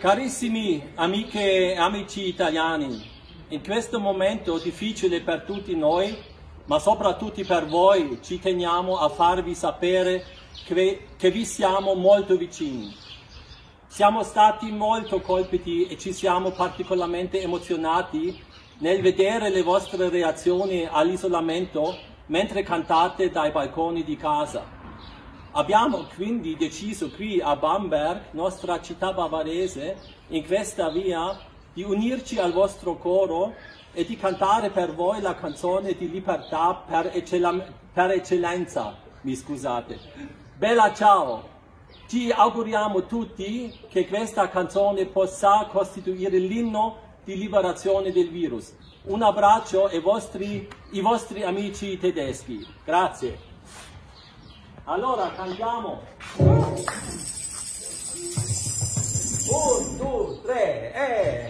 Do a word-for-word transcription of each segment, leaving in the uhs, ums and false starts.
Carissimi amiche e amici italiani, in questo momento difficile per tutti noi, ma soprattutto per voi, ci teniamo a farvi sapere che, che vi siamo molto vicini. Siamo stati molto colpiti e ci siamo particolarmente emozionati nel vedere le vostre reazioni all'isolamento mentre cantate dai balconi di casa. Abbiamo quindi deciso qui a Bamberg, nostra città bavarese, in questa via, di unirci al vostro coro e di cantare per voi la canzone di libertà per, eccell per eccellenza. Mi scusate. Bella ciao! Ci auguriamo tutti che questa canzone possa costituire l'inno di liberazione del virus. Un abbraccio ai vostri, i vostri amici tedeschi. Grazie. Allora cantiamo. Un, due, tre, e...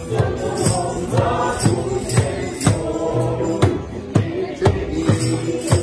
Thank you.